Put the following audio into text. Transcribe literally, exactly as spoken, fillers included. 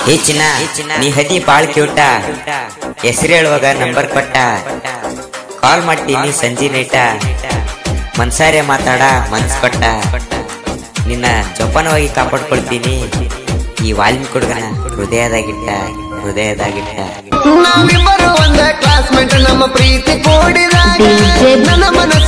ಏ ಚಿನ್ನ ನೀ ಹದಿ ಬಾಳ್ ಕ್ಯೂಟ ಹೆಸರು ಹೇಳುವಾಗ ನಂಬರ್ ಕೊಟ್ಟ ಕಾಲ್ ಮಾಡ್ತೀನಿ ಸಂಜೆ ನೈಟ ಮನ್ಸಾರೆ ಮಾತಾಡ ಮನ್ಸ್ ಕೊಟ್ಟ ನಿನ್ನ ಜೋಪಾನವಾಗಿ ಕಾಪಾಡ್ಕೊಳ್ತೀನಿ ಈ ವಾಲ್ಮೀಕಿ ಹುಡುಗನ ಹೃದಯದಾಗಿಟ್ಟ ಹೃದಯದಾಗಿಟ್ಟ ನಾವಿಬ್ಬರು ಒಂದೇ ಕ್ಲಾಸ್ಮೇಟ್ ನಮ್ಮ ಪ್ರೀತಿ ಕೂಡಿದಾಗ ನನ್ನ ಮನ